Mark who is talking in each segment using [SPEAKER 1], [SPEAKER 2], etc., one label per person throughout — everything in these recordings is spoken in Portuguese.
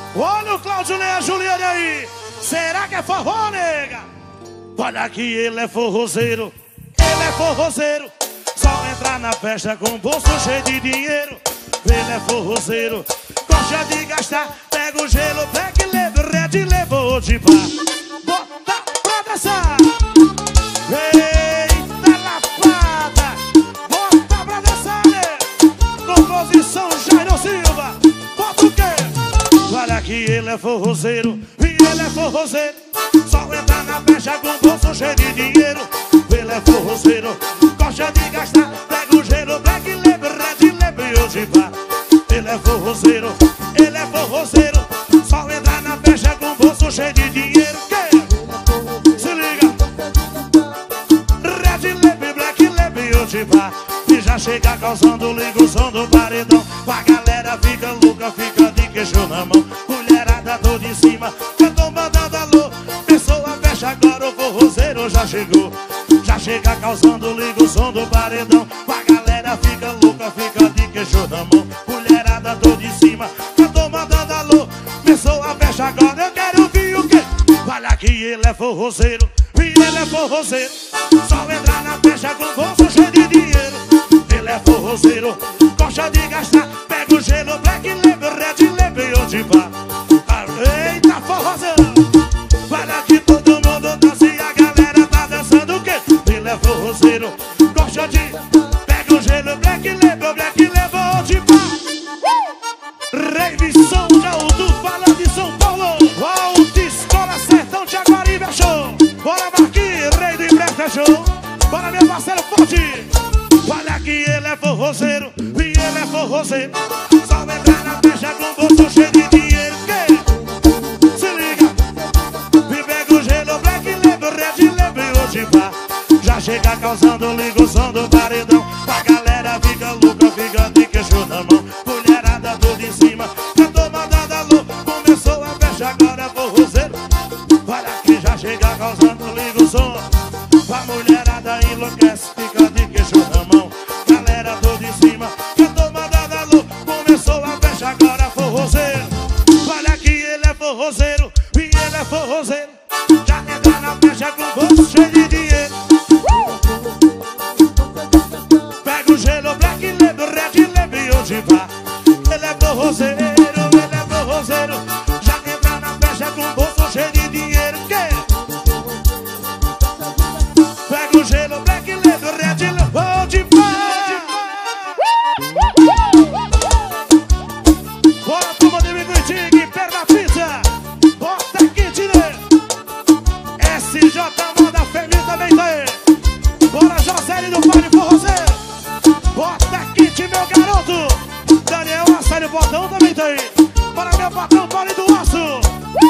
[SPEAKER 1] Olha o Cláudio e a Juliane aí. Será que é forró, nega? Olha que ele é forrozeiro. Ele é forrozeiro. Só entrar na festa com o bolso cheio de dinheiro. Ele é forrozeiro. Gosta de gastar. Pega o gelo, pega e leva. Red levou de pá. Bota pra dançar. Eita lapada. Bota pra dançar, né? Composição Jairo Silva. Bota o quê? Olha que ele é forrozeiro. E ele é forrozeiro. Só entrar na festa com o bolso cheio de dinheiro. Ele é forrozeiro. Gosta de gastar. Pega o gelo, pega e leva. Red leva e hoje vá. Ele é forrozeiro. Ele é forrozeiro. Só entrar na festa com o bolso cheio de dinheiro. Que? Se liga. Red leva, black leva e hoje vá. E já chega causando liga o som do paredão. A galera fica louca, fica de queixo na mão. Mulherada toda em cima, cantou mandando alô. Pessoa fecha agora, o forrozeiro já chegou. Já chega causando liga o som do paredão. A galera fica louca, fica de queixo na mão. Mulherada toda em cima, cantou mandando alô. Pessoa fecha agora, eu quero ouvir o quê? Olha que ele é forrozeiro. E ele é forrozeiro. Só entrar na festa com o bolso cheio de dinheiro. Ele é forrozeiro. Gosta de gastar. Pega o gelo, black leva, red leva e onde vá. Eita forrozão. Olha que todo mundo dança e a galera tá dançando o quê? Ele é forrozeiro. Gosta de. Pega o gelo, black leva onde vá. Rave São Alto, fala de São Paulo. Alta Escola Sertão de Jaguaribe, show. Bora Marquinhos, rei do Embré, fechou. Bora meu parceiro forte. Olha que ele é forrozeiro. E ele é forrozeiro. Só entrar na festa com o bolso cheio de dinheiro. Que? Se liga. E pega o gelo, black leva, red leva e hoje vá. Já chega causando liga o som do paredão. A galera fica louca, fica de queixo na mão. Mulherada toda em cima, cantou mandando alô. Começou a festa, agora é forrozeiro. Olha que já chega causando liga o som. A mulherada enlouquece, fica de queixo na mão. Galera toda em cima, cantou mandando alô. Começou a festa, agora é forrozeiro. Olha que ele é forrozeiro. E ele é forrozeiro. Já entra na festa com o bolso cheio de dinheiro. Pega o gelo, black leva, red leva e hoje vá. Ele é forrozeiro, ele é forrozeiro. Já entra na festa com o bolso cheio de dinheiro. Que? Pega o gelo, black leva, red leva onde vá. Bora turma de Miguitinho, perto da pizza. Bota quente, né? SJ Moda Feminina também tá aí. Bora José do Vale Forrozeiro. Bota quente, meu garoto. Daniel Açaí do Botão também tá aí. Bora meu patrão, Vale do Aço.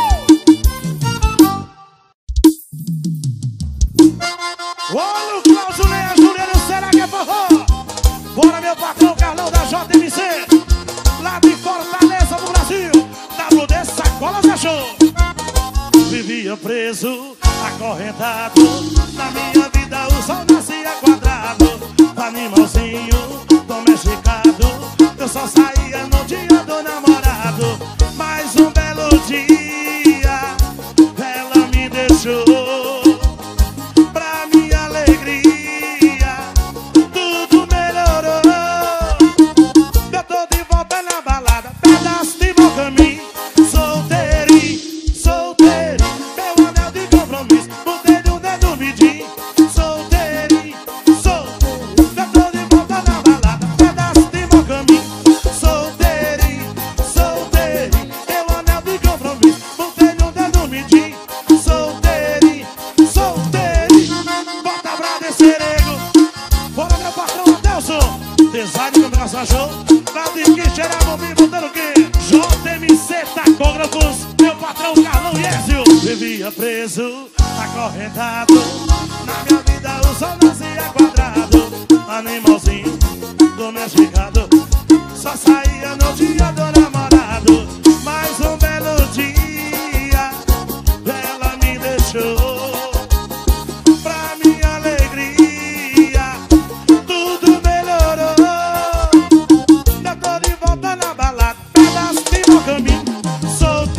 [SPEAKER 1] Olha o Cláudio Leia, Juliano, será que é forró? Bora meu patrão, Carlão da JMC. Lá de Fortaleza, no Brasil. WD Sacolas é show. Vivia preso, acorrentado. Na minha vida o sol nascia quadrado. Animalzinho domesticado. Eu só saía no dia do namorado. Mas um belo dia ela me deixou. Pra minha alegria tudo melhorou. Eu tô de volta na balada, pedaço de meu caminho. Solteirinho, solteirinho, meu anel de compromisso, botei no dedo midinho. Solteirinho, solteirinho, eu tô de volta na balada, pedaço de meu caminho. Solteirinho, solteirinho, meu anel de compromisso, botei no dedo midinho. Solteirinho, solteirinho, bota pra descer, nego. Bora meu patrão Adelson, design de comunicação show. Lá de Quixeira, Bobinho, botando o quê? JMC Tacógrafos, meu patrão Carlão Yésio. Vivia preso, acorrentado. Na minha vida o sol nascia quadrado. Animalzinho domesticado. Só saía no dia do namorado. Mas um belo dia ela me deixou. Pra minha alegria tudo melhorou. Eu tô de volta na balada, pedaço de meu caminho. Solteirinho,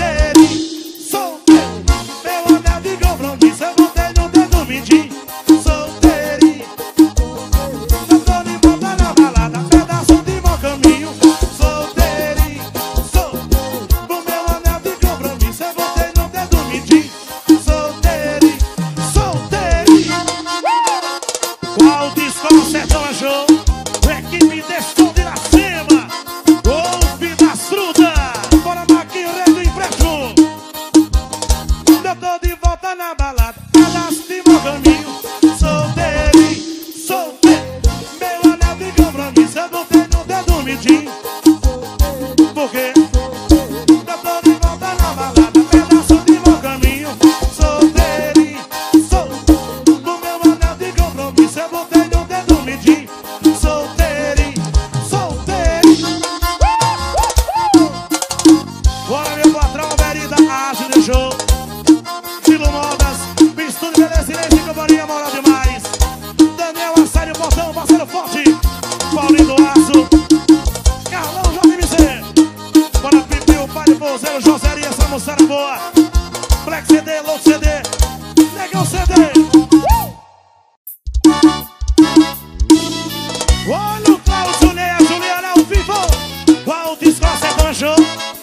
[SPEAKER 1] por quê? Eu tô de volta na balada, pedaço de meu caminho. Solteirinho, solto. No meu anel de compromisso eu botei no dedo midinho. Solteirinho, solteirinho. Bora meu patrão, Verida, arte de show. Estilo modas, mistura de beleza e companhia, moral demais. Daniel Assério, Botão, parceiro forte. Paulinho do Aço, Carlão, JMC. Bora Pipiu, pai de Bozeiro, Joséria, essa moçada boa. Black CD, Louco CD, Negão CD. Olha o Cláudio Ney, a Juliana, o Vivo. O Alto Escoça é Banjo.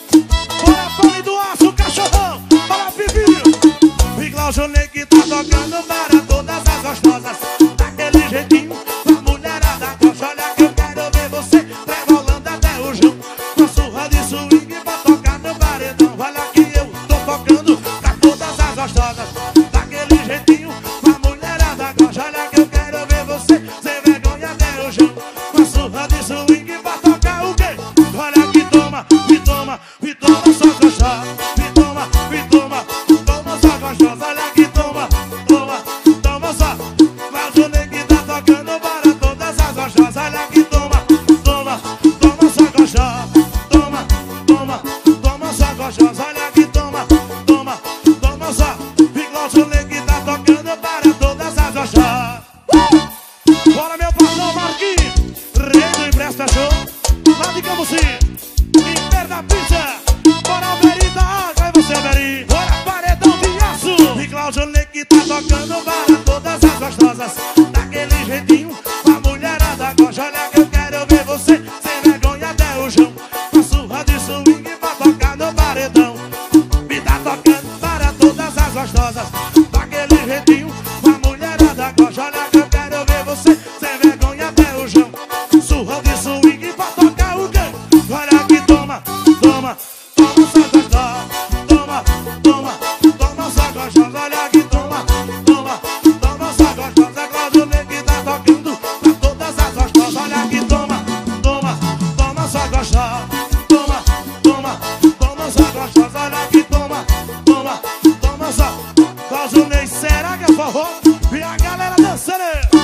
[SPEAKER 1] Bora Paulinho do Aço, Cachorrão. Bora Pipiu. E Cláudio Ney que tá tocando para todas as gostosas. Daquele jeitinho, a mulherada gosta. Olha que eu quero ver você rebolando até o chão. Com surra de swing pra tocar no paredão. Olha que eu tô tocando pra todas as gostosas. Daquele jeitinho, a mulherada gosta. Olha que eu quero ver você sem vergonha até o chão. Com surra de swing pra tocar o quê? Olha que toma, me toma, me toma só gostosa. Me toma, me toma, toma só gostosa. Olha que toma, toma, toma só. Cláudio Ney que tá tocando para todas as gostosas. Olha que toma, toma, toma só gostosa. Toma, toma, toma só gostosa. Olha que toma, toma, toma só. E Cláudio Ney que tá tocando para todas as gostosas. Bora meu patrão Marquinhos, rei do Empresta Show. Lá de Camusim, Império da Pizza. Bora Verida, vai você Veri. Bora Paredão de Aço. E Cláudio Ney que tá tocando para todas as gostosas. Daquele jeitinho, a mulherada gosta. Olha que eu quero ver você sem vergonha até o chão. Com surra de swing pra tocar no paredão. Me tá tocando para todas as gostosas. Daquele jeitinho, a mulherada gosta. Olha que eu quero ver você sem vergonha até o chão. Surra de swing pra tocar o quê? Olha que toma, toma, toma só gostosa. Toma, toma, toma só gostosa. Olha que toma, toma, toma só gostosa. Cláudio Ney que tá tocando pra todas as gostosas. Olha que toma, toma, toma só gostosa. Toma, toma, toma só gostosa. Olha que toma, toma, toma só. Cláudio Ney, será que é forró? E a galera dançando.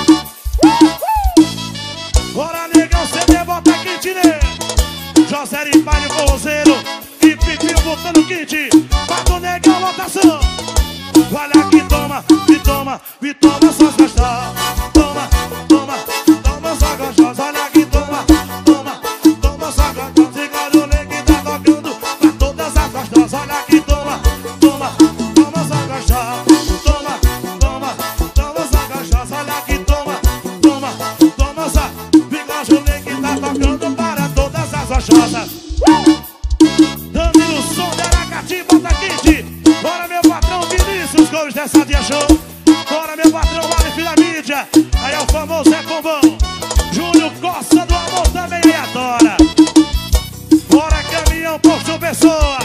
[SPEAKER 1] Bora Negão CD, bota kit, né? José e pai de Bozeiro e Pipinho botando kit. Bota o Negão, lotação. Olha que toma, me toma, me toma só gostosa. Toma, toma, toma só gostosa. Olha que toma, toma, toma só gostosa. E Cláudio Ney que tá tocando pra todas as gostosas. Olha que toma, toma, toma só gostosa. Toma, toma, toma só gostosa. Olha que toma, toma, toma só. E Cláudio Ney que tá tocando para todas as gostosas. Danilo Som de Aracati, bota kit. Bora meu patrão Vinícius Gomes dessa dia show. Bora meu patrão Vale da Mídia. Aí é o famoso Zé Pombão. Júnior Costa do Amor também aí adora. Bora caminhão Posto Pessoa.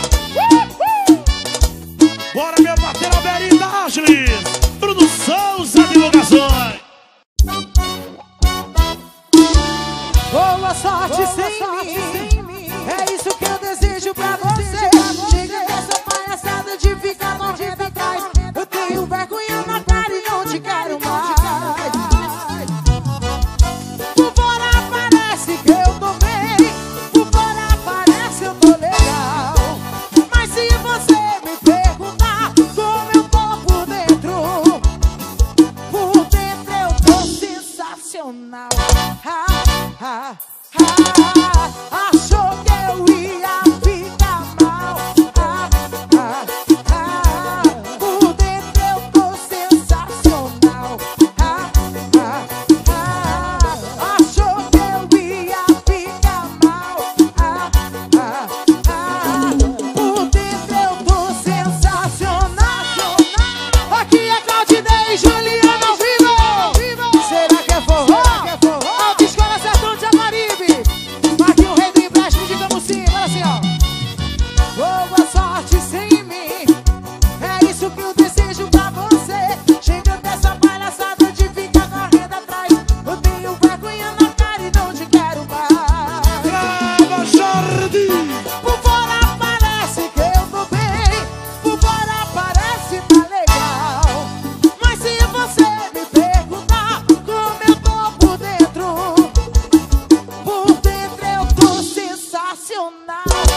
[SPEAKER 1] Bora meu patrão Verida Ashley. Bruno Souza Divulgações.
[SPEAKER 2] Boa sorte sem mim. É isso que eu desejo pra você. Chega dessa palhaçada de ficar morrendo atrás. Eu tenho vergonha na cara e não te quero mais. Por fora parece que eu tô bem, por fora parece eu tô legal. Mas se você me perguntar como eu tô por dentro eu tô sensacional. Achou que eu ia ficar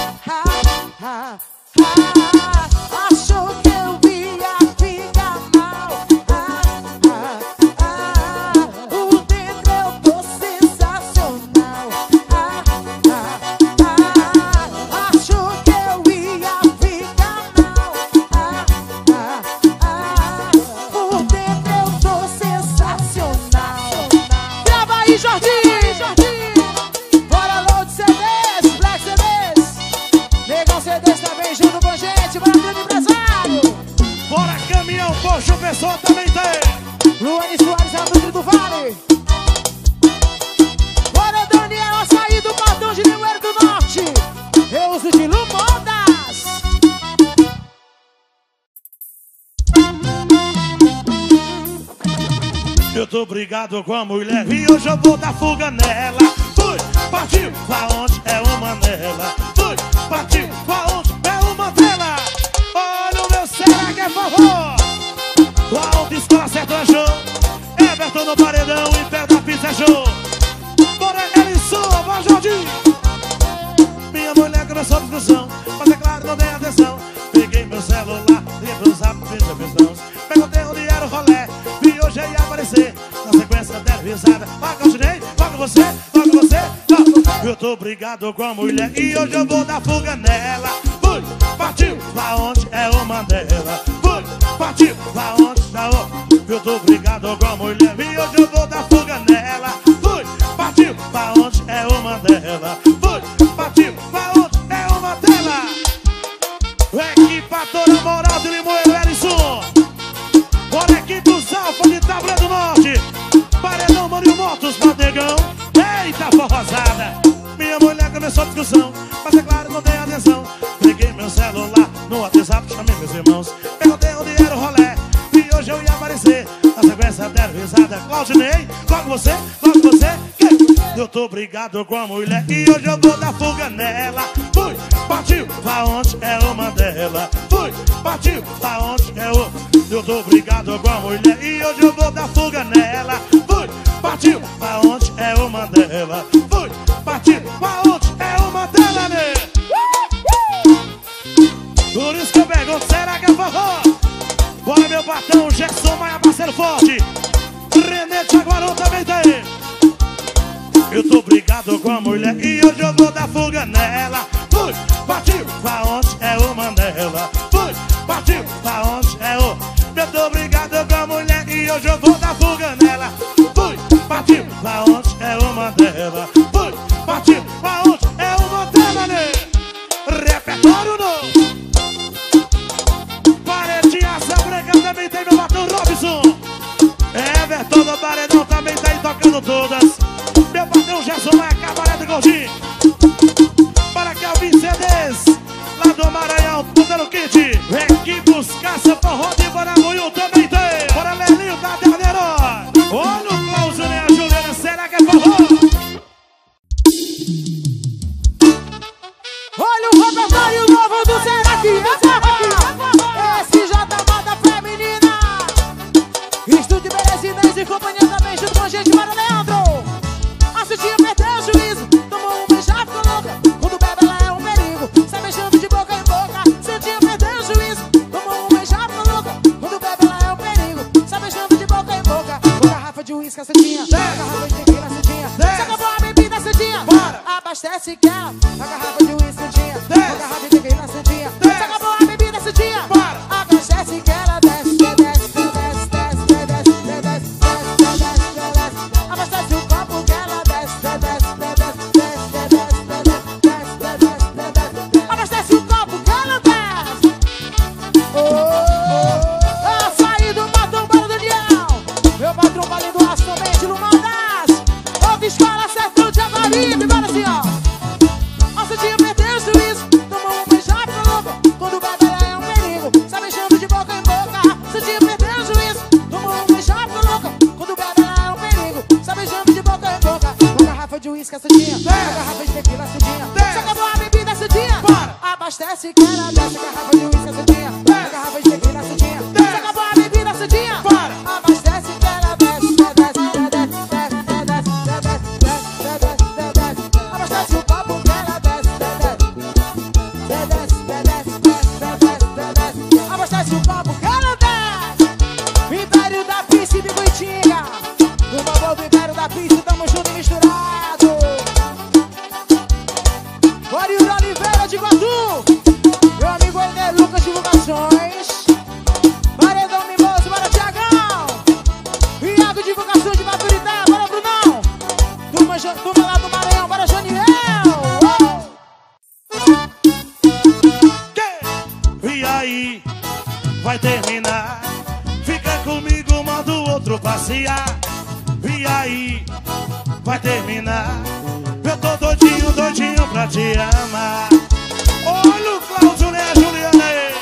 [SPEAKER 2] Achou que eu ia ficar mal. Por dentro eu tô sensacional. Achou que eu ia ficar mal. Por dentro eu tô sensacional. Grava aí, Jorginho. Bora load CDs, Black CDs. Negão CDs também junto com a gente. Bora, grande empresário.
[SPEAKER 1] Bora, caminhão, poxa, o pessoal também tem.
[SPEAKER 2] Luane Soares, Albuquerque do Vale. Bora, Daniel, açaí do Portão de Limoeiro do Norte. Eu uso de Lumodas.
[SPEAKER 1] Eu tô brigado com a mulher e hoje eu vou dar fuga nela. Fui, partiu, pra onde é uma nela. Fui, partiu, pra onde é uma dela. Olha o meu, será que é forró? A autoescola sertaneja. Everton no paredão e pé da pizza é show. Bora, Elisson, vai, Jorginho. Minha mulher começou a discussão, mas é claro, não dei atenção. Peguei meu celular e pro zap, fiz a visão. Perguntei onde era o rolé e hoje ia aparecer. Na sequência deram risada. Vai, continuei, vai com você, vai com você, vai. Eu tô brigado com a mulher e hoje eu vou dar fuga nela. Fui, partiu, pra onde é uma dela. Fui, partiu, pra onde é outra. Eu tô brigado com a mulher e hoje eu vou dar fuga nela. Fui, partiu, pra onde é uma dela. Fui, partiu, pra onde é uma dela. Equipa toda moral de Limoeiro, Elisson. Bora, equipe dos Alfa de Tablé do Norte. Paredão, Mano e Motos, Badegão. Eita, forrosada. Minha mulher começou a discussão, mas é claro, não dei atenção. Peguei meu celular no WhatsApp, chamei meus irmãos. Perguntei onde era o rolé e hoje eu ia aparecer. Na sequência deram risada. Claudinei, logo você, logo você. Eu tô brigado com a mulher e hoje eu vou dar fuga nela. Fui, partiu, pra onde é uma dela. Fui, partiu, pra onde é outra. Eu tô brigado com a mulher e hoje eu vou dar fuga nela. Fui, partiu, pra onde é uma dela. Fui, partiu, pra onde é uma dela, né? Por isso que eu pergunto, será que é forró? Bora, meu patrão, Gerson Maia, parceiro forte. René Jaguarão também tem. Eu tô brigado com a mulher e hoje eu vou dar fuga nela. Fui, partiu, pra onde é uma dela. Fui, partiu, pra onde é outra. Eu tô brigado com a mulher e hoje eu vou dar fuga nela. Fui, partiu, pra onde é uma dela. Fui, partiu, pra onde é uma dela, né? Repertório novo. Paredinha, essa branca também tem meu batom Robson. Everton do paredão também tá aí tocando todas. Meu patrão Gerson Maia, Cabaré do Gordinho. Para Calvin CDs, lá do Maranhão, Putano Kit. Equipos Caça Forró de Baraguiú também tem. Bora, Lelinho da Terneira. Olha o Cláudio e a Juliana, será que é forró?
[SPEAKER 2] Olha o repertório novo do Será que é forró? SJ Moda Feminina. Estúdio Berezinense e companhia também junto com a gente, para Leandro. A Cidinha perdeu o juízo, tomou um beijo, já ficou louca. Quando bebe ela é um perigo, sai beijando de boca em boca. Cidinha perdeu o juízo, tomou um beijo, já ficou louca. Quando bebe ela é um perigo, sai beijando de boca em boca. Uma garrafa de uísque, a Cidinha, uma garrafa de tequila, a Cidinha. Se acabou a bebida, Cidinha, abastece que ela. Uma garrafa de uísque, Cidinha, uma garrafa de tequila, Cidinha. Se acabou a bebida, Cidinha, abastece que ela. Desce, desce, desce, desce, desce, desce, desce, desce, desce, desce. Abastece o copo que ela desce, desce, desce, desce, desce, desce, desce, desce, desce. Abastece o copo que ela desce. Açaí do patrão para o Daniel. Meu patrão valendo aço também de Lumodas. Ouve escola sertão de Jaguaribe, bora assim, ó. A Cidinha perdeu o juízo, tomou um beijo, já ficou louca. Quando bebe ela é um perigo, sai beijando de boca em boca. Cidinha perdeu o juízo, tomou um beijo, já ficou louca. Quando bebe ela é um perigo, sai beijando de boca em boca. Uma garrafa de uísque, a Cidinha, uma garrafa de tequila, a Cidinha. Se acabou a bebida, Cidinha, abastece que ela desce. Garrafa de uísque, a Cidinha, uma garrafa de tequila, a Cidinha. Se acabou a bebida, Cidinha, abastece que ela desce, desce, desce, desce, desce, desce, desce, desce, desce. Abastece o copo que ela desce, desce. Oliveira de Guadu. Meu amigo Eder Lucas Divulgações. Paredão Mimoso, bora Tiagão. Iago Divulgações de Maturidade, bora Brunão. Turma lá do Maranhão, bora Janiel.
[SPEAKER 1] E aí, vai terminar? Fica comigo, manda o outro passear. E aí, vai terminar? Eu tô doidinho, doidinho pra te amar. Olha o Cláudio, né, Juliana aí.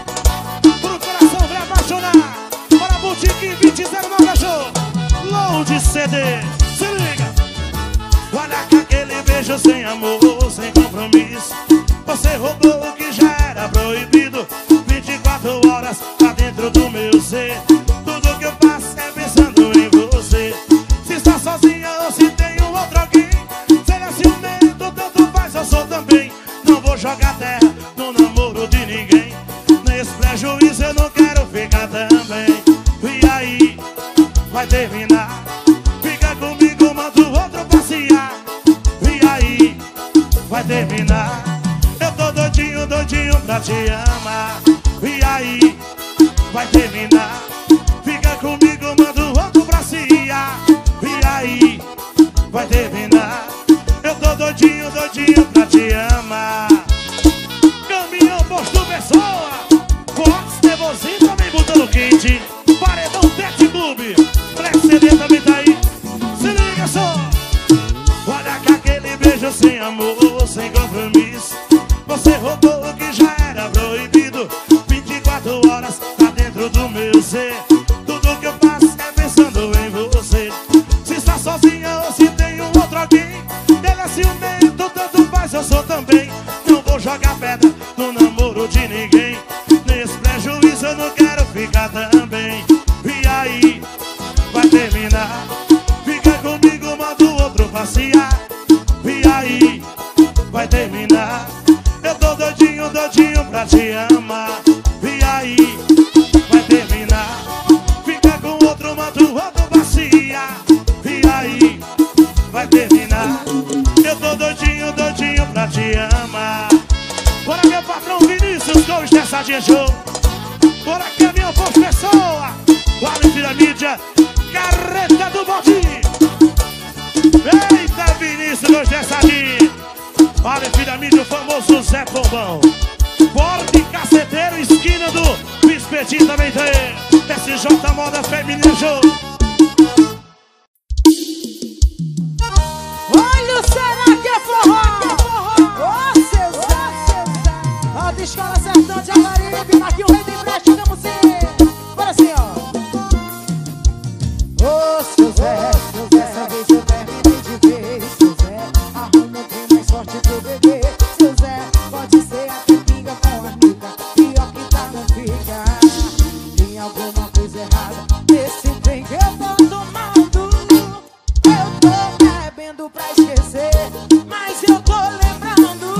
[SPEAKER 1] Pro coração vai apaixonar. Bora Boutique 2009 show. Load CD, se liga. Olha com aquele beijo sem amor, sem compromisso. Você roubou o que já era proibido. 24 horas tá dentro do meu ser. Tudo que eu faço é pensando em você. Se está sozinha ou se tem um outro alguém, seja ciumento, tanto faz, eu sou também. Não vou jogar terra no namoro de ninguém. Nesse prejuízo eu não quero ficar também. E aí, vai terminar? Fica comigo, manda o outro passear. E aí, vai terminar? Eu tô doidinho, doidinho pra te amar. E aí, vai terminar? Fica comigo, manda o outro passear. E aí, vai terminar? Eu tô doidinho, doidinho pra te amar. Caminhão Posto Pessoa, Fox Nevozinho também botando quente. Paredão Tete Clube, Black CD também tá aí. Se liga só. Olha com aquele beijo sem amor, sem compromisso. Você roubou o que já era proibido. 24 horas tá dentro do meu ser. Tudo que eu faço é pensando em você. Se está sozinha ou se tem um outro alguém, ele é ciumento, tanto faz, eu sou também. Não vou jogar pedra no namoro de ninguém. Nesse prejuízo eu não quero ficar também. E aí, vai terminar? Fica comigo, manda o outro passear. E aí, vai terminar? Eu tô doidinho, doidinho pra te amar. E aí, vai terminar? Fica com outro, manda o outro passear. E aí, vai terminar? Eu tô doidinho, doidinho pra te amar. Bora meu patrão Vinícius com Estressadinha Show. Bora Caminhão Posto Pessoa, Quality da Mídia, Carreta do Bode. Eita, Vinícius com Estressadinha. Quality da Mídia, o famoso Zé Pombão. Porte Caceteiro, esquina do Espetinho também tem. SJ Moda Feminina Show.
[SPEAKER 2] Olha, será que é forró? Ô, seu Zé. Ó, da Escola Sertão de Agaribe, aqui o Rei do Empreste, chegamos sim. Bora assim, ó. Ô, seu Zé, dessa vez eu terminei de ver. Seu Zé, arruma um trem mais forte pro bebê. Seu Zé, pode ser até pinga com amiga. Pior que tá, não fica. Tem alguma coisa errada nesse trem que eu tô tomando. Eu tô bebendo pra esquecer, mas eu tô lembrando.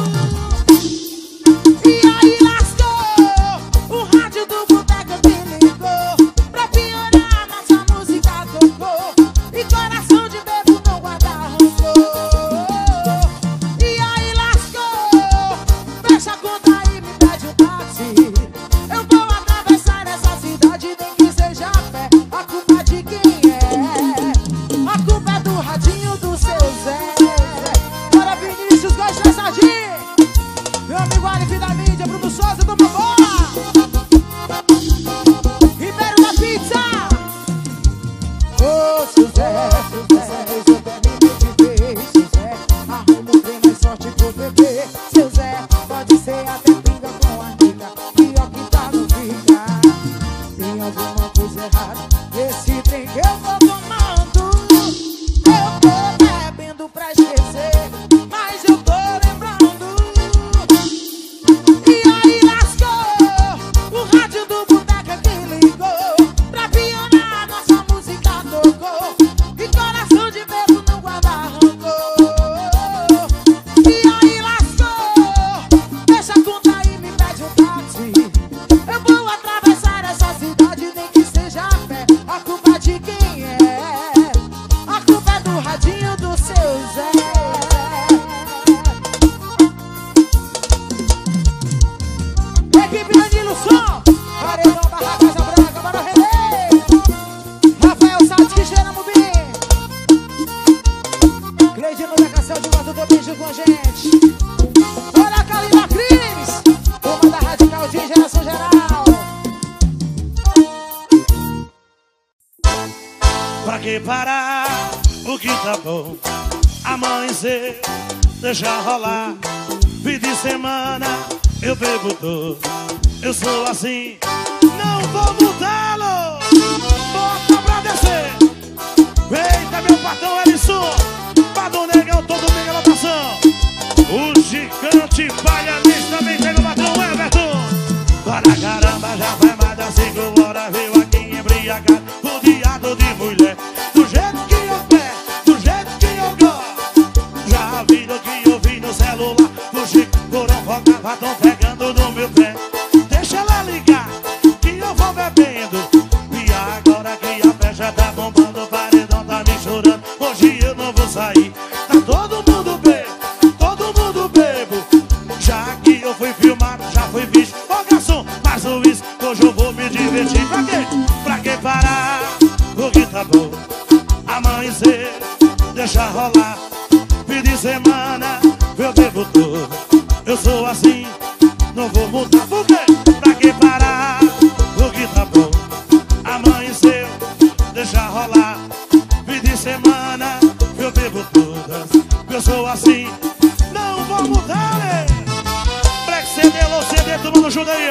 [SPEAKER 2] E aí lascou, o rádio do boteco me ligou. Pra piorar, nossa música tocou. E coração de bebo não guarda rancor. E aí lascou, fecha a conta e me pede um táxi. Eu vou atravessar essa cidade, nem que seja a pé. A culpa de quem é? A culpa é do radinho do seu Zé. Bora Vinícius, gosta Estressadinho. Meu amigo Alif da Mídia, Bruno Souza do Bobó. Ribeiro da Pizza. Ô, seu Zé, dessa vez eu terminei de ver. Seu Zé, arruma um trem mais forte pro bebê. Seu Zé, pode ser até pinga com amiga. Pior que tá, não fica. Tem alguma coisa errada nesse trem que eu tô tomando. Eu tô bebendo pra esquecer, mas eu tô lembrando. E aí lascou, da Radical de Geração Geral.
[SPEAKER 1] Pra que parar o que tá bom? Amanhecer, deixa rolar. Fim de semana, eu bebo todo. Eu sou assim, não vou mudá-lo. Bota pra descer. Eita, meu patrão Elisson, Padrão Negão, todo domingo é lotação. O gigante Palhanis também tem o patrão Everton. Para caramba, já vai mais das 5 horas. Veio aqui embriagado, rodeado de mulher. Do jeito que eu quero, do jeito que eu gosto. Já viram que eu vi no celular. O Chico Corão rogava, tão pegando no meu pé. Deixa ela ligar, que eu vou bebendo. E agora que a festa tá bombando, o paredão tá me chorando. Hoje eu não vou sair. Tá todo mundo bebo, todo mundo bebo. Já que eu fui filmado, já fui visto. Ô garçom, mais um isso, hoje eu vou me divertir. Pra quê? Pra que parar o que tá bom? Amanhecer, deixa rolar. Fim de semana, eu bebo tudo. Eu sou assim, não vou mudar. Por quê? Pra que parar o que tá bom? Amanheceu, deixa rolar. Fim de semana, eu bebo todas. Eu sou assim, não vou mudar, né? Black CD, Low CD, tomando junto aí,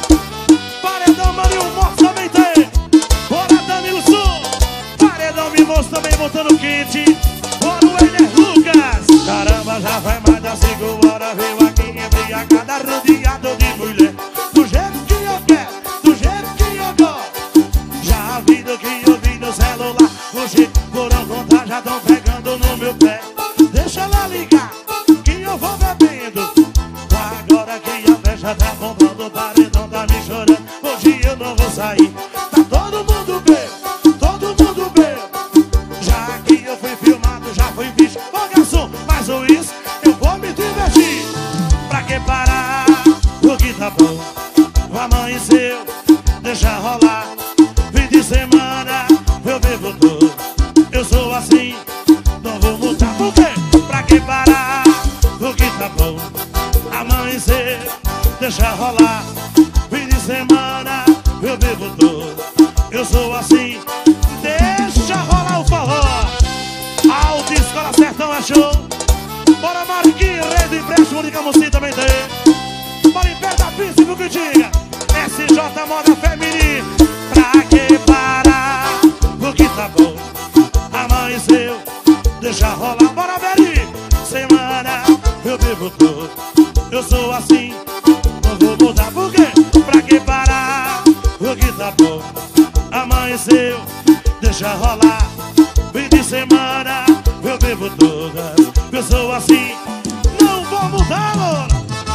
[SPEAKER 1] ó. Paredão, Marinho, Morto também tem. Bora, Danilo Sul. Paredão, Mimoso também botando quente. Bora, o Eder Lucas. Caramba, já vai mais das 5 horas. Veio aqui embriagada, rodeado de mulher. Do jeito que eu quero, do jeito que eu gosto. Já viram que eu vi no celular. Hoje, por um contar, já tão pegando no meu pé. Deixa ela ligar, que eu vou bebendo. Agora que a festa tá bombando, o paredão tá me chorando. Hoje eu não vou sair. Tá todo mundo bebo, todo mundo bebo. Já que eu fui filmado, já fui visto. Ô garçom, mais um isso, eu vou me divertir. Pra que parar o que tá bom? Amanheceu, deixa rolar. Fim de semana, eu bebo todo. Eu sou assim, não vou mudar. Por quê? Pra que parar o que tá bom? Amanhecer, deixa rolar. Fim de semana, eu bebo todo. Eu sou assim, deixa rolar o forró. Alta Escola Sertão é show. Bora Mariquinha, rei do empréstimo de Camusim também tem. Bora em pé da pista, viu que diga. SJ Moda Feminina. Pra que parar o que tá bom? Amanheceu, deixa rolar. Bora Beri, semana eu bebo todo. Eu sou assim, não vou mudar. Por quê? Pra que parar o que tá bom? Amanheceu, deixa rolar. Fim de semana eu bebo todas. Eu sou assim, não vou mudar, Loura.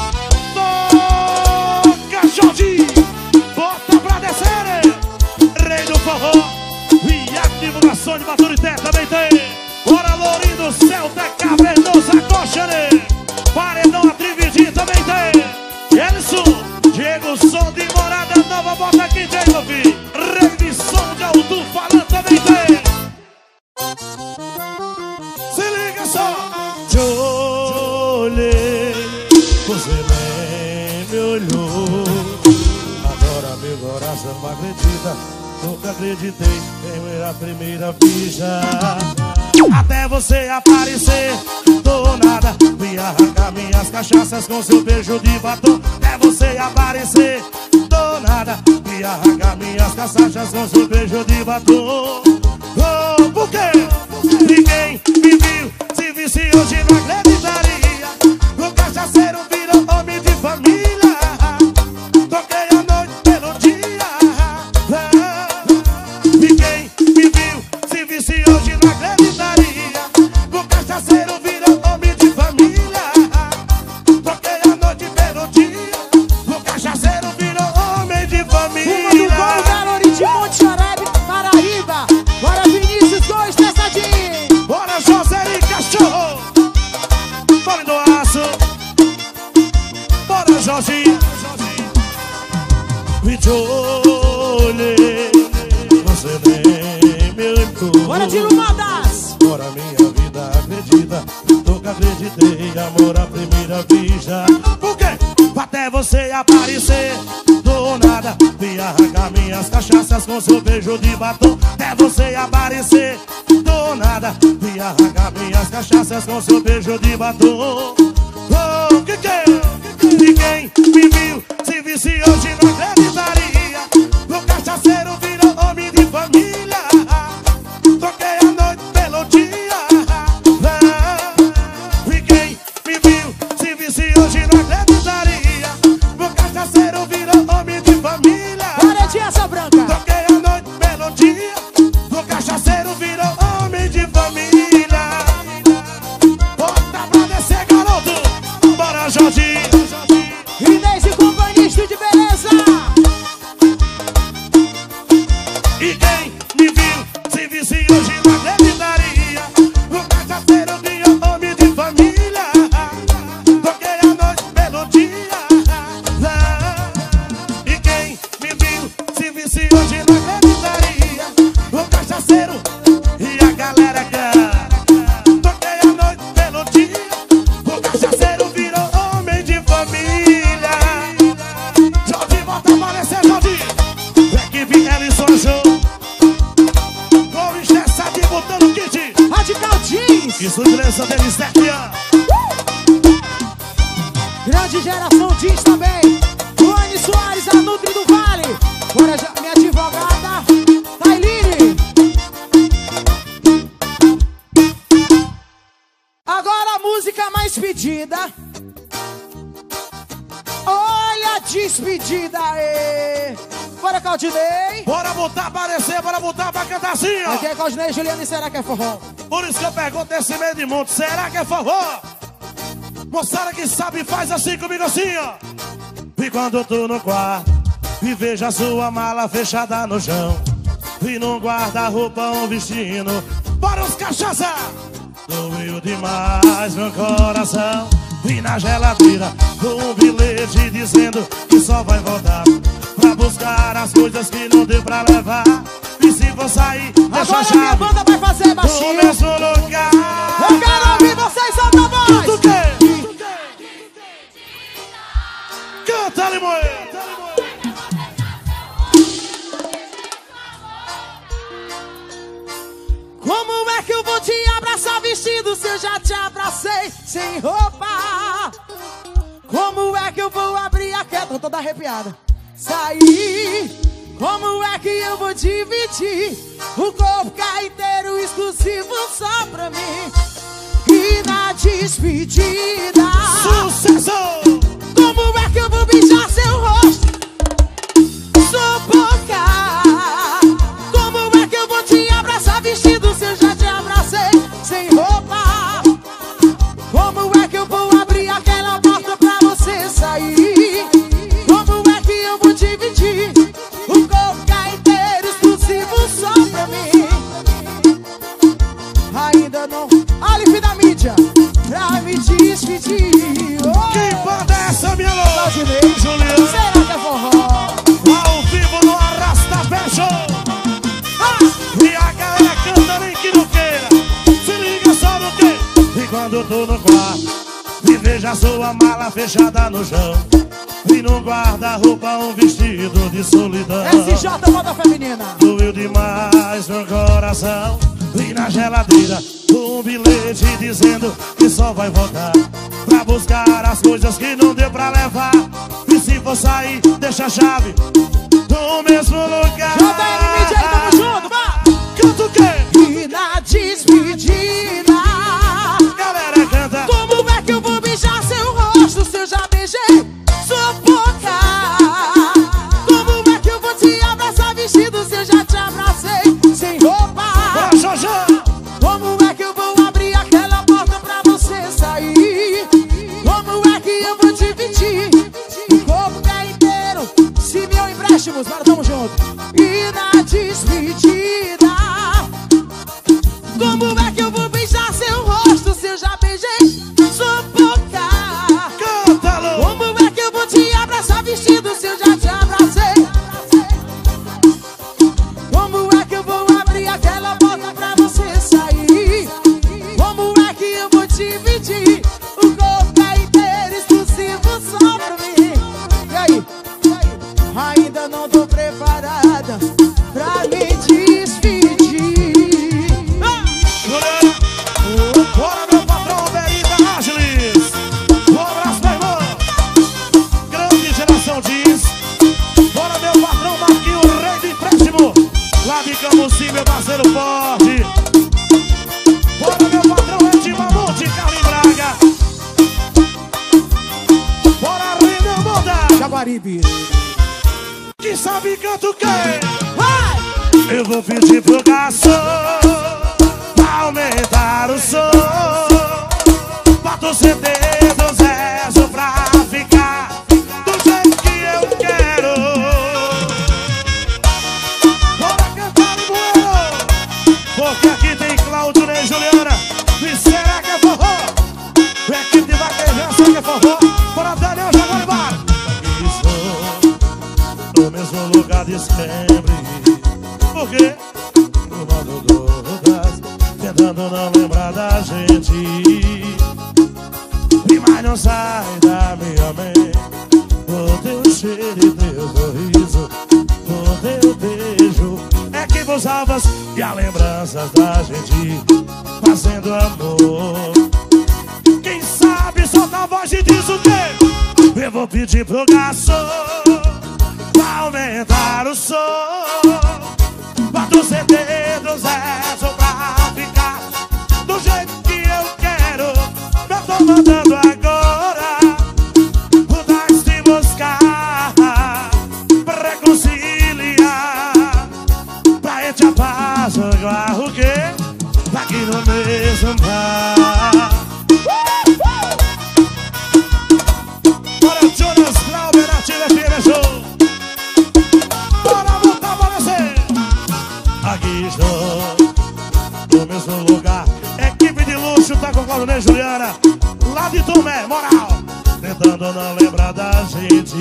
[SPEAKER 1] Toca, Jorge, bota pra descer. Rei do forró, Viaco Divulgação de Baturité também tem. Bora, Lourinho do Celta, Cavernosa, Coxa, né? Paredão Atrividinho também tem. Elson, Diego Som de Morada Nova, bota aqui tem, meu filho. Rei de som de alto falando também tem. Se liga só. Te olhei, você nem me olhou. Agora meu coração não acredita. Nunca acreditei em a primeira vista. Até você aparecer do nada, me arrancar minhas cachaças com seu beijo de batom. Até você aparecer do nada, me arrancar minhas cachaças com seu beijo de batom. Oh, por quê? Ninguém me viu, se visse hoje não acreditaria. O cachaceiro virou homem de família. Toquei a noite pelo dia. Ninguém me viu, se visse hoje não acreditaria. O cachaceiro virou homem de família. Toquei a noite pelo dia. O cachaceiro virou homem de família.
[SPEAKER 2] Uma do bom, Galori de Monte Charabe, Paraíba. Bora Vinícius 2, Testadinho.
[SPEAKER 1] Bora José e Cachorro. Bora do aço. Bora Jorginho. Me olhei, você nem me olhou.
[SPEAKER 2] Bora de Lumadas.
[SPEAKER 1] Bora minha vida, acredita. Nunca acreditei, amor à primeira vista. Por quê? Até até você aparecer. Do nada, vim arrancar minhas cachaças com seu beijo de batom. Até você aparecer. Do nada, vim arrancar minhas cachaças com seu beijo de batom. Oh, que é? Ninguém me viu, se visse hoje não acreditaria. O cachaceiro virou homem de família. Toquei a noite pelo dia. Ninguém me viu, se visse hoje não acreditaria. O cachaceiro virou homem de família.
[SPEAKER 2] Paredinha essa branca.
[SPEAKER 1] Toquei a noite pelo dia. O cachaceiro virou homem de família. Bota pra descer, garoto. Bora, Jorginho.
[SPEAKER 2] Inês e companhista de beleza.
[SPEAKER 1] E quem me viu, se visse hoje não acreditaria. O cachaceiro virou homem de família. Toquei a noite pelo dia. E quem me viu, se visse hoje não acreditaria. O cachaceiro e a galera canta. Toquei a noite pelo dia. O cachaceiro virou homem de família. Jorge, volta a aparecer, Jorge. Equipe Ellison Show. Com estressado e botando kit.
[SPEAKER 2] Radical Jeans.
[SPEAKER 1] Que surpresa dele, Serginho.
[SPEAKER 2] Grande geração Jeans também. Luane Soares, a Nutri do Vale. Bora, minha advogada Tailine. Agora a música mais pedida. Olha a despedida aí. Bora, Claudinei.
[SPEAKER 1] Bora botar pra aparecer, bora botar pra cantar assim, ó.
[SPEAKER 2] Aqui é Claudinei, Juliana e será que é forró?
[SPEAKER 1] Por isso que eu pergunto esse meio de mundo, será que é forró? Moçada que sabe faz assim comigo assim, ó. E quando eu tô no quarto e vejo a sua mala fechada no chão, e num guarda-roupa um vestido. Bora os cachaça! Doeu demais meu coração. E na geladeira um bilhete dizendo que só vai voltar pra buscar as coisas que não deu pra levar. E se for sair, deixa a
[SPEAKER 2] Agora minha
[SPEAKER 1] chave
[SPEAKER 2] banda vai fazer
[SPEAKER 1] no
[SPEAKER 2] baixinho.
[SPEAKER 1] mesmo lugar.
[SPEAKER 2] Eu quero ouvir vocês, solta a voz.
[SPEAKER 1] Do quê? Canta, Limoeiro!
[SPEAKER 2] Como é que eu vou te abraçar vestido se eu já te abracei sem roupa? Como é que eu vou abrir a queda? Tô toda arrepiada. Sair. Como é que eu vou dividir o corpo cá inteiro exclusivo só pra mim? E na despedida,
[SPEAKER 1] Sucesso!
[SPEAKER 2] como é que eu vou beijar seu rosto? Sufocar. Como é que eu vou te abraçar vestido se eu já te abracei sem roupa? Como é que eu vou abrir aquela porta pra você sair? Como é que eu vou dividir o corpo cá inteiro exclusivo só pra mim? Ainda não. Alife da mídia pra me despedir. Oh,
[SPEAKER 1] Que banda é essa, minha louca?
[SPEAKER 2] Claudinei,
[SPEAKER 1] Juliana.
[SPEAKER 2] será que é forró?
[SPEAKER 1] Ao vivo no Arrasta Pé Show. E a galera canta nem que não queira. Se liga só no quê? E quando eu tô no quarto e vejo a sua mala fechada no chão, e no guarda-roupa um vestido de solidão.
[SPEAKER 2] SJ Moda Feminina.
[SPEAKER 1] Doeu demais meu coração. E na geladeira um bilhete dizendo que só vai voltar pra buscar as coisas que não deu pra levar. E se for sair, deixa a chave no mesmo lugar.
[SPEAKER 2] JN Mídia aí, tamo junto, vai!
[SPEAKER 1] Canta o quê?
[SPEAKER 2] E na despedida,
[SPEAKER 1] Galera canta.
[SPEAKER 2] como é que eu vou beijar seu rosto se eu já beijei sua boca? Como é que eu vou te abraçar vestido se eu já te abracei sem roupa?
[SPEAKER 1] Bora, Jojã.
[SPEAKER 2] Como é que eu vou abrir aquela porta pra você sair? Como é que eu vou dividir o corpo cá inteiro? Se meu empréstimos, bora, tamo junto. E na despedida, como é que eu vou beijar seu rosto se eu já beijei sua boca?
[SPEAKER 1] Canta, Lu.
[SPEAKER 2] Como é que eu vou te abraçar vestido se eu já te abracei? Como é que eu vou abrir aquela porta pra você sair? Como é que eu vou dividir o corpo cá inteiro exclusivo só pra mim?
[SPEAKER 1] meu parceiro forte. Bora, meu patrão, é de Mamute, Carlinhos Braga. Bora, Renan Moda,
[SPEAKER 2] Jaguaribe.
[SPEAKER 1] que sabe canto quem? Vai! Eu vou pedir pro garçom pra aumentar o som. Bota o CD do Zezo pra ficar do jeito que eu quero. Bora cantar no bueiro, porque aqui tem Cláudio, Ney, Juliana. E será que é forró? O equipe de vaquejão, será que é forró? Bora, Daniel, Jaguaribara. Aqui estou no mesmo lugar de sempre. Por quê? Tomando drogas, tentando não lembrar da gente. E mais não sai da minha mente o teu cheiro e teu sorriso, o teu beijo. É que vos salvas e as lembranças da gente fazendo amor. Quem sabe solta a voz e diz o quê? Eu vou pedir pro garçom pra aumentar o som. Bota o CD do Zezo pra ficar do jeito que eu quero. Eu tô mandando agora o táxi buscar pra reconciliar, pra gente apaziguar o quê? Aqui no mesmo bar. Bora, Jonas Glauber, Ativa FM Show. Bora voltar pra você. Aqui estou no mesmo lugar. Equipe de luxo tá com Cláudio, Ney, Juliana, lá de Tomé, moral. Tentando não lembrar da gente,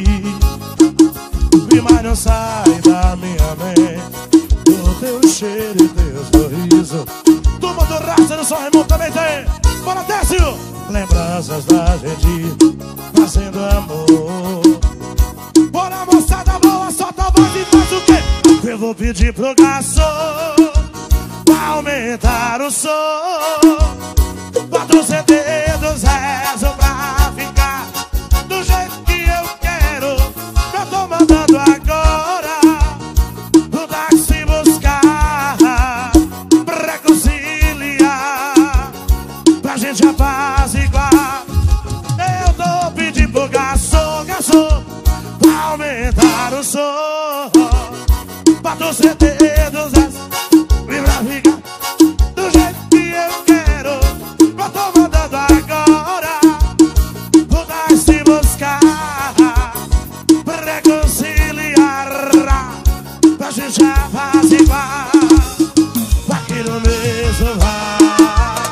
[SPEAKER 1] e mais não sai da minha mente o teu cheiro e teu sorriso. Turma do Raça do São Raimundo também tem. Bora, Décio. Lembranças da gente fazendo amor. Bora, moçada boa, solta a voz e faz o quê? Eu vou pedir pro garçom pra aumentar o som. Bota o CD do Zezo pra ficar do jeito que eu quero. Eu tô mandando agora o táxi buscar pra reconciliar, pra gente apaziguar. Eu tô pedindo pro garçom, garçom, pra aumentar o som. Bota o CD do Zezo pra ficar do jeito que eu quero. Eu tô mandando agora o táxi buscar pra reconciliar, pra gente apaziguar aqui no mesmo bar.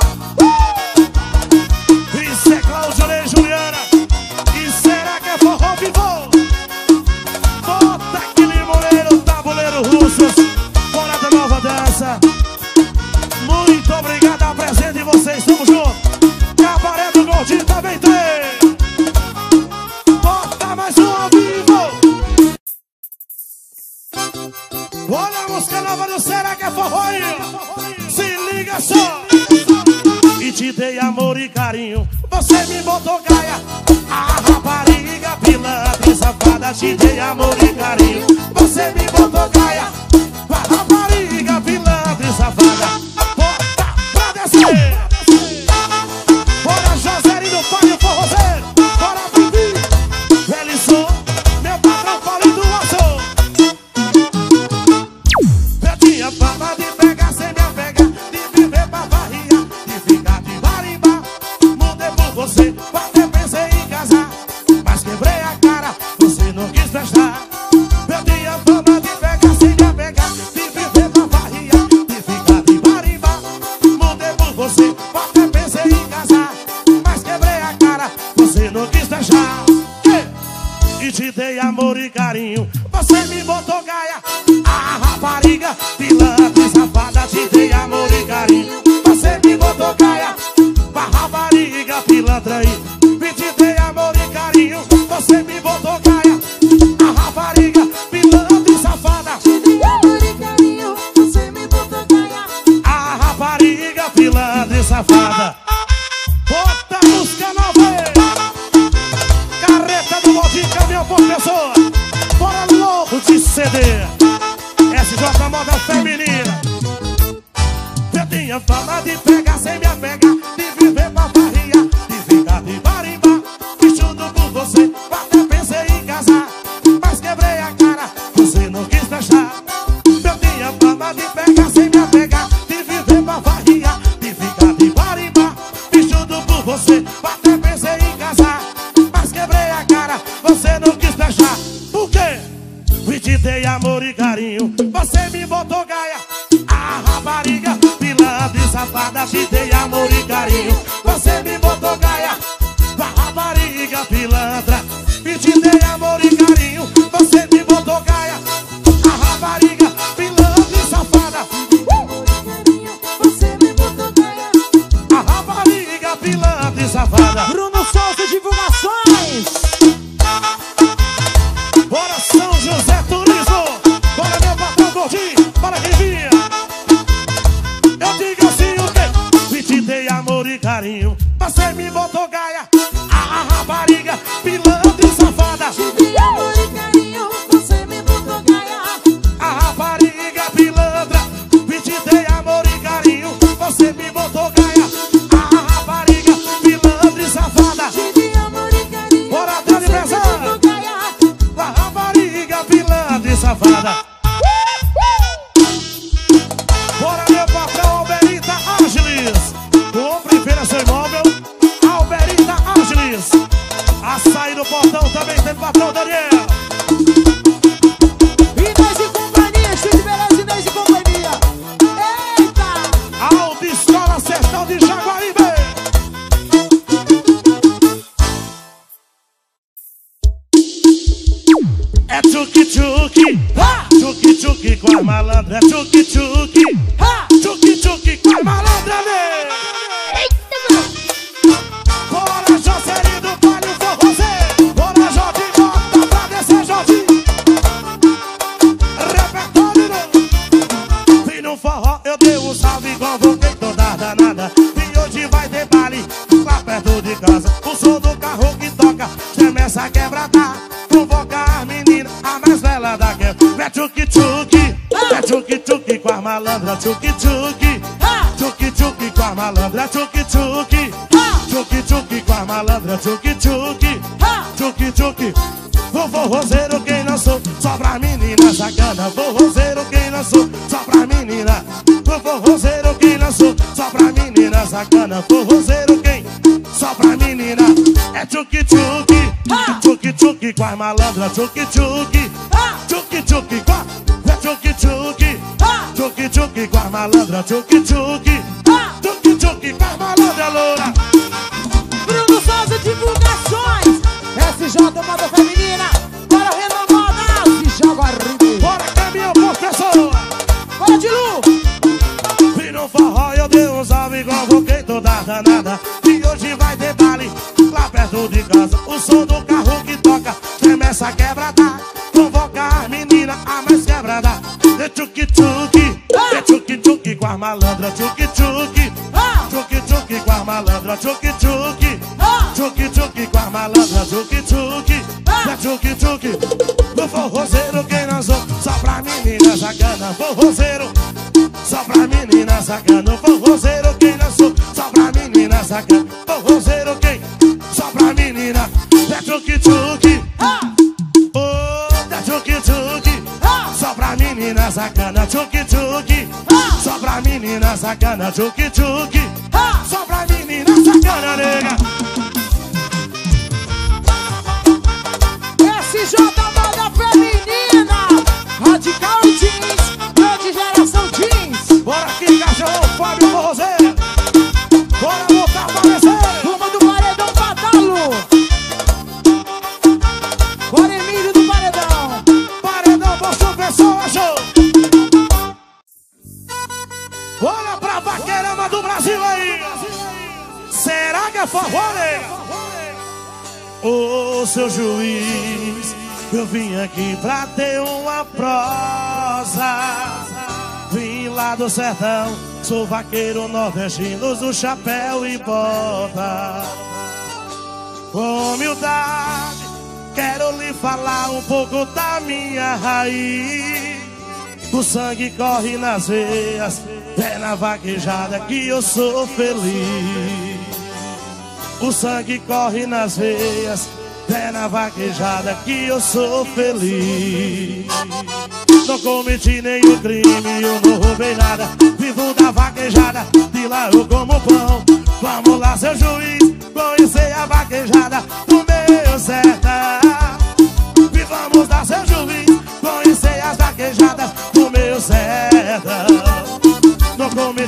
[SPEAKER 1] Isso é Cláudio, Ney, Juliana. E será que é forró vivo? Bota aquele moleiro, tabuleiro russos. Bora da nova dança. Muito obrigado a presença de vocês, tamo junto. Cabaré do Gordinho também tem. Bota mais um ao vivo. Olha a música nova do Será que é forró aí? Se liga só. E te dei amor e carinho, você me botou gaia. A rapariga, pilantra e safada. Te dei amor e carinho, você me botou gaia. A rapariga, pilantra e safada. Bota pra descer. Bora, Josério do Pai, o forrozeiro. Bora, Bibi, Elisson, meu patrão, Paulinho do Açô. Eu tinha fama de pegar sem me apegar, de viver pra barriga, de ficar de marimba. Mudei por você, até pensei em casar, mas quebrei a cara, você não quis prestar. Eu tinha fama de pegar sem me apegar, de viver pra barriga, de ficar de marimba. Mudei por você, até pensei em casar, mas quebrei a cara, você não quis deixar. E te dei amor e carinho, você me botou gaia. A rapariga, pilantra e safada. Te dei amor e carinho, você me botou gaia. A rapariga, pilantra e te dei amor e carinho, você me botou gaia. A rapariga, pilantra e safada.
[SPEAKER 2] Te dei amor e carinho, você me botou gaia.
[SPEAKER 1] A rapariga, pilantra e safada. Bota a música nova aí. Carreta do Gordinho, caminhão por pessoa. Bora louco de CD. SJ Moda Feminina. te dei amor e carinho, você me botou gaia. A rapariga, pilantra e safada, te dei amor e carinho, você me botou gaia. A rapariga, pilantra, e te dei amor e carinho, você me botou gaia. A rapariga, pilantra e safada,
[SPEAKER 2] você me botou gaia.
[SPEAKER 1] a rapariga, pilantra e safada.
[SPEAKER 2] Bruno Souza Divulgações.
[SPEAKER 1] Bora São José Turismo, bora meu patrão gordinho, bora quem vinha. Eu digo assim o quê? E te dei amor e carinho, você me botou gaia. A rapariga, pilantra e safada,
[SPEAKER 2] Te dei amor e carinho, você me botou gaia.
[SPEAKER 1] a rapariga, pilantra, e te dei amor e carinho, você me botou gaia. A rapariga, pilantra e safada,
[SPEAKER 2] Te dei amor e carinho,
[SPEAKER 1] bora atrás de
[SPEAKER 2] você me
[SPEAKER 1] pesar.
[SPEAKER 2] botou gaia.
[SPEAKER 1] A rapariga, pilantra e safada. Bora meu patrão Alberita Ángeles, compra e feira seu imóvel, Alberita Ángeles. Açaí no portão também tem patrão Daniel.
[SPEAKER 2] Inês e companhia, Estúdio de Beleza, Inês e companhia. Eita!
[SPEAKER 1] Autoescola Sertão de Jaguaribe. É tchuki-tchuki,
[SPEAKER 2] Ha!
[SPEAKER 1] tchuki-tchuki com a malandra. É tchuki-tchuki,
[SPEAKER 2] Ha!
[SPEAKER 1] tchuki-tchuki com a malandra, né? Bora, Jocely do Vale, o forrozeiro. Bora, Jorginho, bota pra descer, Jorginho. Repertório, não. Vim no forró, eu dei um salve, convoquei toda a danada. E hoje vai ter baile, lá perto de casa. O som do carro que toca, chama essa quebrada. Convoca as meninas, a mais bela da quebra. É tchuki-tchuki, é tchuki-tchuki com a malandra. Tchuki-tchuki, tchuki-tchuki com a malandra. Tchuki-tchuki, tchuki-tchuki com a malandra. Tchuki-tchuki, tchuki-tchuki. O forrozeiro quem lançou, só pra menina sacana. Forrozeiro quem lançou, só pra menina. O forrozeiro quem lançou, só pra menina sacana. Forrozeiro quem, só pra menina. É tchuki-tchuki, tchuki-tchuki com a malandra. Tchuki-tchuki, tchuki-tchuki com a... É tchuki-tchuki, tchuki-tchuki com a malandra. Tchuki-tchuki, tchuki-tchuki com a malandra loura.
[SPEAKER 2] Bruno Souza Divulgações. SJ Moda Feminina. Bora renomada de Jaguaribe.
[SPEAKER 1] Bora caminhão, professor.
[SPEAKER 2] Bora de Lu.
[SPEAKER 1] Vi no forró, eu dei um salve, convoquei toda a danada. E hoje vai ter baile, lá perto de casa. O som do carro que toca, chama essa quebrada. Convoca as meninas, a mais quebrada. É tchuki-tchuki, é tchuki-tchuki com a malandra. Tchuki-tchuki, tchuki-tchuki com a malandra. Tchuki-tchuki, tchuki-tchuki com a malandra. Tchuki-tchuki, é tchuki-tchuki. O forrozeiro quem lançou, só pra menina sacana. Forrozeiro, só pra menina sacana. O forrozeiro quem lançou, só pra menina sacana. Forrozeiro quem, só pra menina. É tchuki-tchuki, oh, é tchuki-tchuki. Só pra menina sacana. Tchuki-tchuki, só pra menina sacana. Tchuki-tchuki, só pra menina sacana, nega.
[SPEAKER 2] SJ Moda Feminina. Radical Jeans. Grande geração Jeans.
[SPEAKER 1] Bora aqui, cachorro, Fábio Forrozeiro. Bora voltar pra descer.
[SPEAKER 2] Turma do Paredão Badalo. Bora Emílio do Paredão.
[SPEAKER 1] Paredão, posto pessoa, show. Olha pra vaqueirama do Brasil aí. Será que é forró, nega? Ô, seu juiz, eu vim aqui pra ter uma prosa. Vim lá do sertão, sou vaqueiro nordestino, uso chapéu e bota. Com humildade, quero lhe falar um pouco da minha raiz. O sangue corre nas veias, é na vaquejada que eu sou feliz. O sangue corre nas veias, é na vaquejada que eu sou feliz. Não cometi nenhum crime, eu não roubei nada. Vivo da vaquejada, de lá eu como pão. Vamos lá, seu juiz, conhecer a vaquejada do meu sertão. E vamos lá, seu juiz, conhecer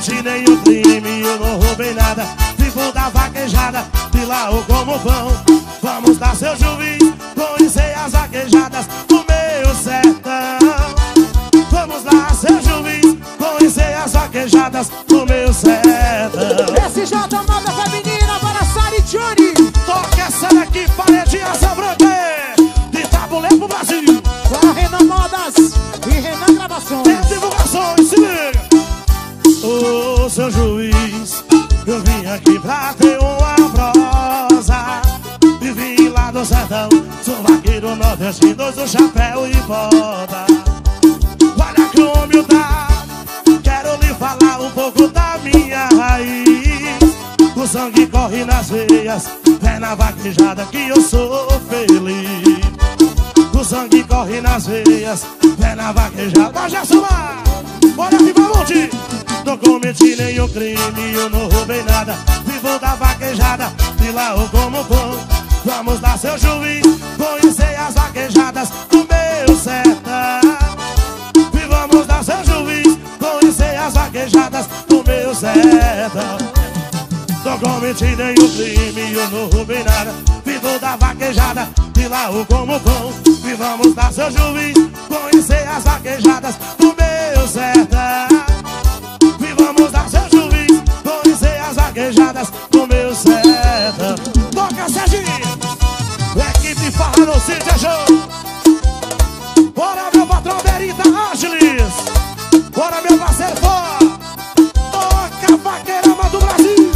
[SPEAKER 1] cometi nenhum crime, eu não roubei nada. Vivo da vaquejada, de lá ou como vão. Vamos dar seu juiz, conhecer as vaquejadas do meu sertão. Vamos lá, seu juiz, conhecer as vaquejadas do meu sertão.
[SPEAKER 2] SJ Moda Feminina para Sari Johnny.
[SPEAKER 1] Toca essa daqui, paredinha asa branca, de tabuleiro pro Brasil.
[SPEAKER 2] Para Renan Modas e Renan Gravações.
[SPEAKER 1] Tem divulgações, se liga. Ô, seu juiz, eu vim aqui pra ter uma prosa. E vim lá do sertão, sou vaqueiro nordestino, do chapéu e bota. Olha que humildade, quero lhe falar um pouco da minha raiz. O sangue corre nas veias, é na vaquejada que eu sou feliz. O sangue corre nas veias, é na vaquejada. Vai, Jassumar, bora aqui pra monte. Não cometi nenhum crime, eu não roubei nada. Vivo da vaquejada, de lá ou como for. Vamos dar seu juiz, conhecer as vaquejadas do meu sertão. E vamos dar seu juiz, conhecer as vaquejadas do meu sertão. Não cometi nenhum crime, eu não roubei nada. Vivo da vaquejada, de lá ou como for. E vamos dar seu juiz, conhecer as vaquejadas do meu sertão. E vamos dar seu juiz, conhecer as vaquejadas do meu sertão. Toca, Serginho! Equipe Farra no Sítio é show! Bora, meu patrão Berita Ángeles! Bora, meu parceiro Fó! Toca, vaqueirama do Brasil!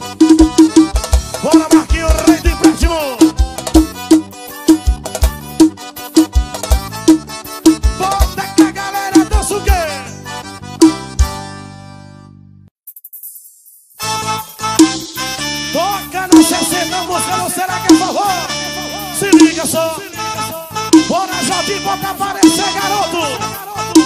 [SPEAKER 1] Bora, Marquinhos, rei do empréstimo! Bota que a galera dança o quê? Toca na 60, música não será que é forró? Se liga só! Bora, Jotinho, bota aparecer, garoto!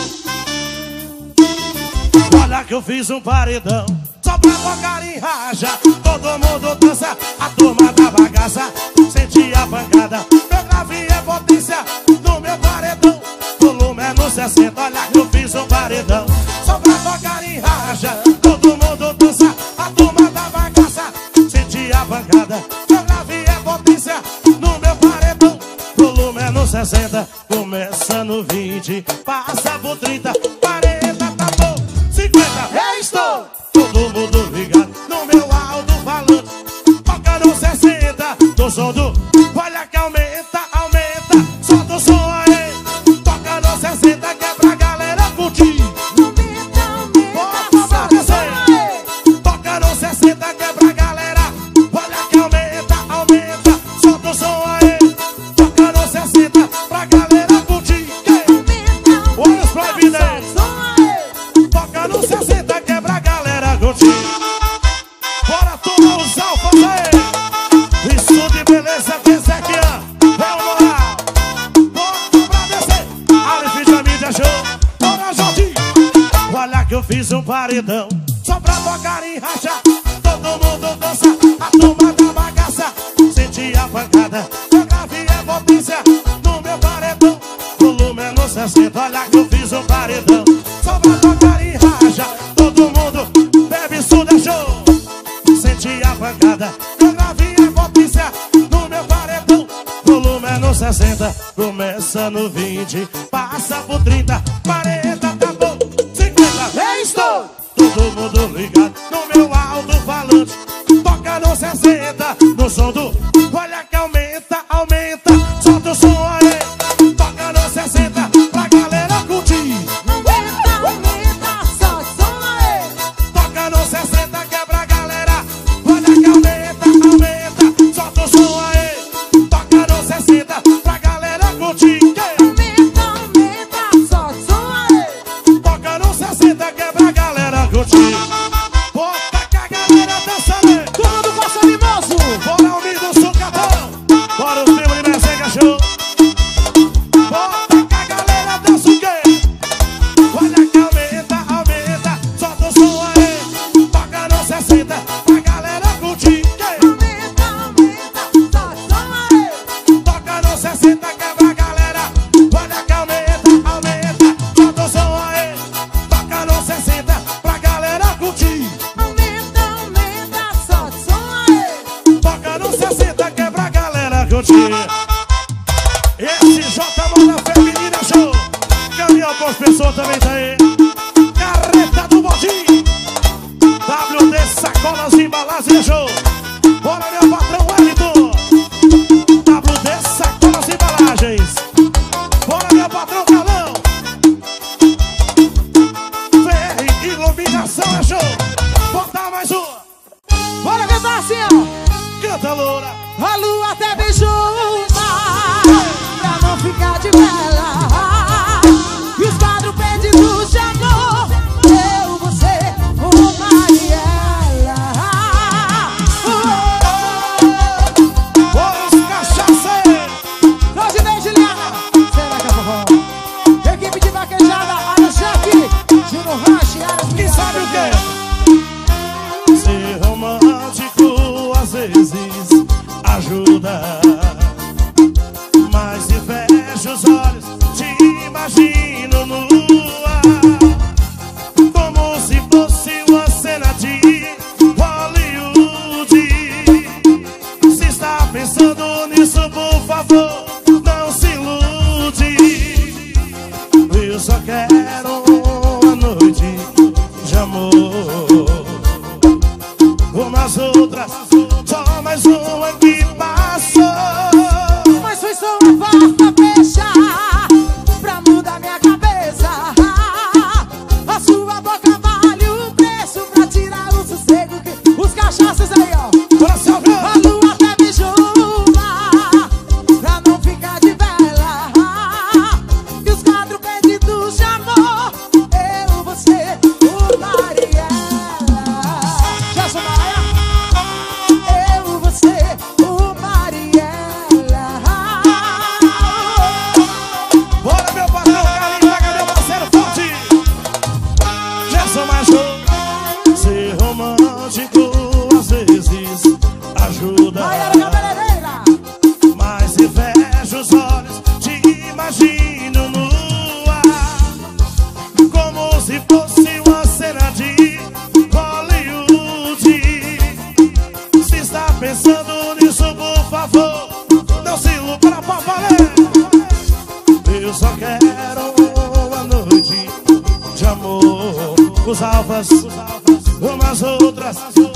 [SPEAKER 1] Olha que eu fiz um paredão só pra tocar em raja. Todo mundo dança, a turma da bagaça. Senti a pancada, meu grave é potência. No meu paredão, volume é no 60. Olha que eu fiz um paredão só pra tocar em raja. Todo mundo dança, a turma da bagaça. Senti a pancada, meu grave é potência. No meu paredão, volume é no 60. Começa no 20, passa por 30, 40, tá bom, 50. Eu estou! Todo mundo ligado no meu alto-falante. Toca no 60, do som do... Olha que aumenta, aumenta, solta o som aí. Toca no 60, que é pra galera curtir. Bota pra descer. Toca no 60, que é pra galera. Olha que aumenta, aumenta, solta o som aí. Toca no 60, pra galera curtir. Olha os proibidos aí. Toca no 60, que é pra galera curtir. Bora tomar os alfas aí. Isso de beleza que esse aqui é o moral. Bota pra descer. Alif da mídia show. Bora, Jorginho. Olha que eu fiz um paredão só pra tocar em racha. Todo mundo dança, a turma da bagaça. Senti a pancada, meu grave é potência. No meu paredão, volume é no 60. Olha que eu fiz um paredão só pra tocar em racha. Todo mundo bebe suda show. Senti a pancada, meu grave é potência. No meu paredão, volume é no 60. Começa no 20, passa por 30, 40, tá bom, 50. Eu estou! Todo mundo ligado no meu alto-falante. Toca no 60, no som do... Olha que aumenta, aumenta, solta o som aí. Toca no 60, pra galera curtir.
[SPEAKER 2] Aumenta, solta o som aí.
[SPEAKER 1] Toca no 60, que é pra galera. Olha que aumenta, aumenta, solta o som aí. Toca no 60, pra galera curtir.
[SPEAKER 2] Aumenta, solta o som aí.
[SPEAKER 1] Toca no 60, que é pra galera curtir. Bota que a galera dança, né?
[SPEAKER 2] Turma do Passo Limoso.
[SPEAKER 1] Bora, unido, sucatão. Bora, os meus SJ Moda Feminina Show. Caminhão com as pessoas também tá aí. Carreta do Bodinho. WD Sacolas e Embalagens Show. Bora meu patrão Wellington. WD Sacolas e Embalagens. Bora meu patrão Carlão. VR Iluminação é show. Bota mais uma.
[SPEAKER 2] Bora cantar assim, ó.
[SPEAKER 1] Canta, loura.
[SPEAKER 2] A lua até beijou o mar pra não ficar de vela. E os quadros perdidos de amor, eu, você, o Mariela.
[SPEAKER 1] Os cachaceiros.
[SPEAKER 2] Claudinei e Juliana, será que é forró? Equipe de vaquejada, Ara Jaque, Júnior Ranch, Ara.
[SPEAKER 1] Quem sabe o quê? Ser romântico às vezes ajuda, mas se fecha os olhos, te imagino nua, como se fosse uma cena de Hollywood. Se está pensando nisso, por favor, não se ilude. Eu só quero uma noite de amor, como as outras, só mais uma que passou.
[SPEAKER 2] Mas foi só uma porta fechar pra mudar minha cabeça. A sua boca vale o preço pra tirar o sossego que... Os cachaços aí, ó.
[SPEAKER 1] Bora, Salve!
[SPEAKER 2] A lua até beijou o mar pra não ficar de vela. E os quadros perdidos de amor, eu, você, o Mariela. Gerson Maia. Eu, você, o Mariela.
[SPEAKER 1] Bora, meu patrão Carlinhos, pega meu parceiro forte. Gerson Maia. Ser romântico às vezes ajuda,
[SPEAKER 2] Maiara Cabeleireira.
[SPEAKER 1] mas se fecha os olhos, te imagino nua, como se fosse uma cena de Hollywood. Se está pensando nisso, por favor, não se iluda pra valer. Eu só quero uma noite de amor. Os alfas, umas outras,